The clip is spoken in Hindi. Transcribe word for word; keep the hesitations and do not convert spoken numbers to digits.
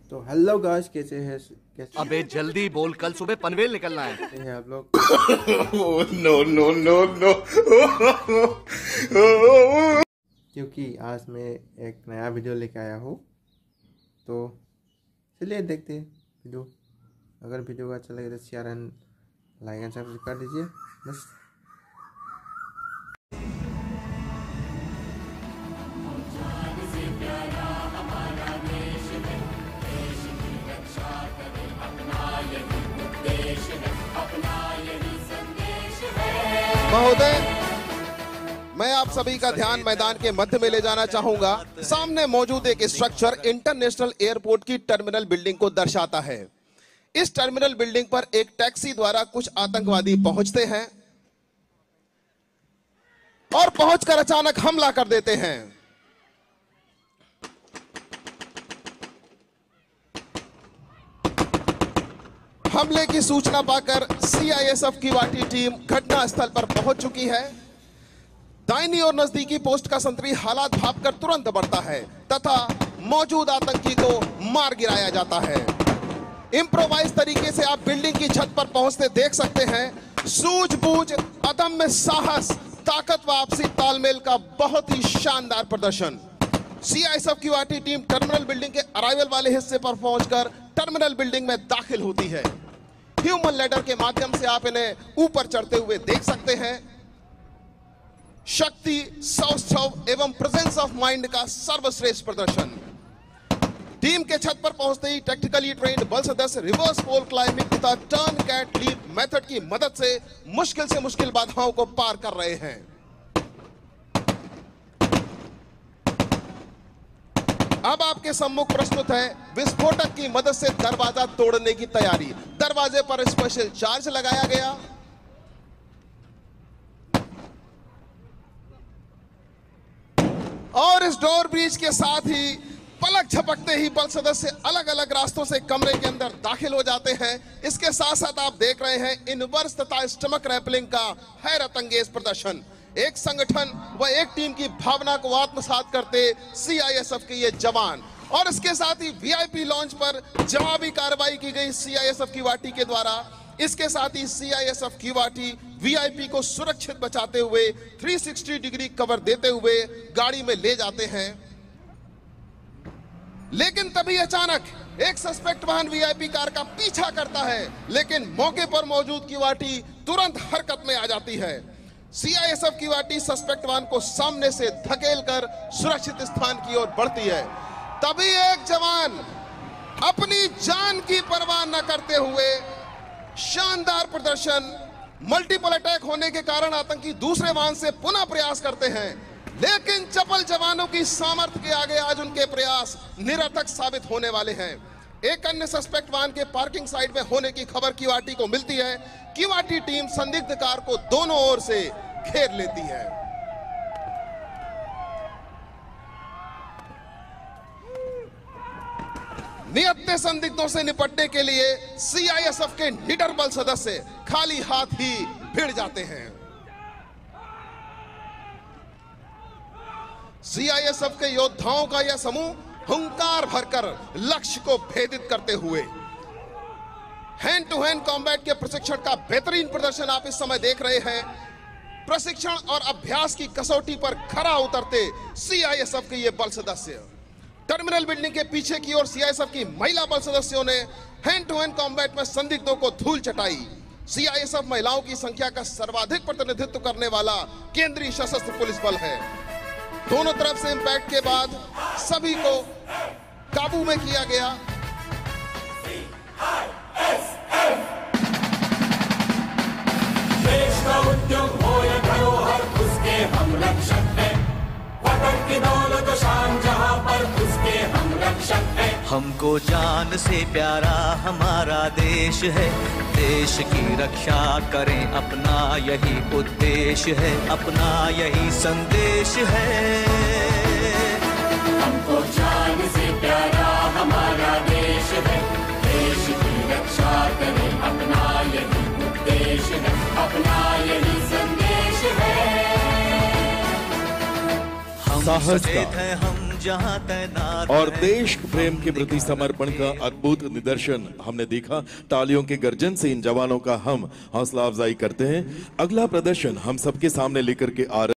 तो हेलो गाइस, कैसे हैं? कैसे अबे जल्दी बोल, कल सुबह पनवेल निकलना है। हैं आप लोग? No no no no. क्योंकि आज मैं एक नया वीडियो लेके आया हूँ, तो चलिए देखते हैं वीडियो। अगर वीडियो अच्छा लगे तो share and like and subscribe कर दीजिए बस। महोदय, मैं आप सभी का ध्यान मैदान के मध्य में ले जाना चाहूंगा। सामने मौजूद एक स्ट्रक्चर इंटरनेशनल एयरपोर्ट की टर्मिनल बिल्डिंग को दर्शाता है। इस टर्मिनल बिल्डिंग पर एक टैक्सी द्वारा कुछ आतंकवादी पहुंचते हैं और पहुंचकर अचानक हमला कर देते हैं। हमले की सूचना पाकर सीआईएसएफ की वाटी टीम घटनास्थल पर पहुंच चुकी है। दाहिनी और नजदीकी पोस्ट का संतरी हालात भांपकर तुरंत बढ़ता है तथा मौजूद आतंकी को मार गिराया जाता है। इंप्रोवाइज तरीके से आप बिल्डिंग की छत पर पहुंचते देख सकते हैं। सूझबूझ, अदम्य साहस, ताकत व आपसी तालमेल का बहुत ही शानदार प्रदर्शन। सीआईएसएफ की वाटी टीम टर्मिनल बिल्डिंग के अराइवल वाले हिस्से पर पहुंचकर टर्मिनल बिल्डिंग में दाखिल होती है। ह्यूमन लैडर के माध्यम से आप इन्हें ऊपर चढ़ते हुए देख सकते हैं। शक्ति, सौष्ठव एवं प्रेजेंस ऑफ माइंड का सर्वश्रेष्ठ प्रदर्शन। टीम के छत पर पहुंचते ही टेक्निकली ट्रेन्ड बल सदस्य रिवर्स पोल क्लाइंबिंग तथा टर्न कैट लीप मेथड की मदद से मुश्किल से मुश्किल बाधाओं को पार कर रहे हैं। अब आपके सम्मुख प्रस्तुत है विस्फोटक की मदद से दरवाजा तोड़ने की तैयारी। दरवाजे पर स्पेशल चार्ज लगाया गया। और इस डोर ब्रीच के साथ ही पलक झपकते ही बल सदस्य अलग अलग रास्तों से कमरे के अंदर दाखिल हो जाते हैं। इसके साथ साथ आप देख रहे हैं इनवर्स तथा स्टमक रैपलिंग का हैरत अंगेज प्रदर्शन। एक संगठन व एक टीम की भावना को आत्मसात करते सीआईएसएफ के ये जवान। और इसके साथ ही वीआईपी लॉन्च पर जवाबी कार्रवाई की गई सीआईएसएफ की वाटी के द्वारा। इसके साथ ही सीआईएसएफ की वाटी वीआईपी को सुरक्षित बचाते हुए तीन सौ साठ डिग्री कवर देते हुए गाड़ी में ले जाते हैं। लेकिन तभी अचानक एक सस्पेक्ट वाहन वीआईपी कार का पीछा करता है, लेकिन मौके पर मौजूद की वाटी तुरंत हरकत में आ जाती है। सीआईएसएफ की वाटी सस्पेक्ट वाहन को सामने से धकेलकर सुरक्षित स्थान की ओर बढ़ती है। तभी एक जवान अपनी जान की परवाह न करते हुए शानदार प्रदर्शन। मल्टीपल अटैक होने के कारण आतंकी दूसरे वाहन से पुनः प्रयास करते हैं, लेकिन चपल जवानों की सामर्थ्य के आगे आज उनके प्रयास निरर्थक साबित होने वाले हैं। एक अन्य सस्पेक्ट वाहन के पार्किंग साइड में होने की खबर किवाटी को मिलती है। किवाटी टीम संदिग्ध कार को दोनों ओर से घेर लेती है। नियत संदिग्धों से निपटने के लिए सीआईएसएफ के निडर बल सदस्य खाली हाथ ही भिड़ जाते हैं। सीआईएसएफ के योद्धाओं का यह समूह हुंकार भरकर लक्ष्य को भेदित करते हुए हैंड टू हैंड कॉम्बैट के प्रशिक्षण का बेहतरीन प्रदर्शन आप इस समय देख रहे हैं। प्रशिक्षण और अभ्यास की कसौटी पर खरा उतरते सीआईएसएफ के ये बल सदस्य। टर्मिनल बिल्डिंग के पीछे की ओर सीआईएसएफ की महिला बल सदस्यों ने हैंड टू हैंड कॉम्बैट में संदिग्धों को धूल चटाई। सीआईएसएफ महिलाओं की संख्या का सर्वाधिक प्रतिनिधित्व करने वाला केंद्रीय सशस्त्र पुलिस बल है। दोनों तरफ से इंपैक्ट के बाद सभी को काबू में किया गया। देश का उद्योग हो या धरोहर, उसके हम रक्षक हैं। वतन की दौलत शान जहां पर, उसके हम रक्षक हैं। हमको जान से प्यारा हमारा देश है। देश की रक्षा करें, अपना यही उद्देश्य है, अपना यही संदेश है। हमको जान से प्यारा हमारा देश है। देश की रक्षा करें, अपना यही उद्देश्य है, अपना यही संदेश है। हम साहस सचेत का, हैं, हम जहां तैनात और हैं। देश प्रेम के प्रति समर्पण का अद्भुत निदर्शन हमने देखा। तालियों के गर्जन से इन जवानों का हम हौसला अफजाई करते हैं। अगला प्रदर्शन हम सबके सामने लेकर के आ रहे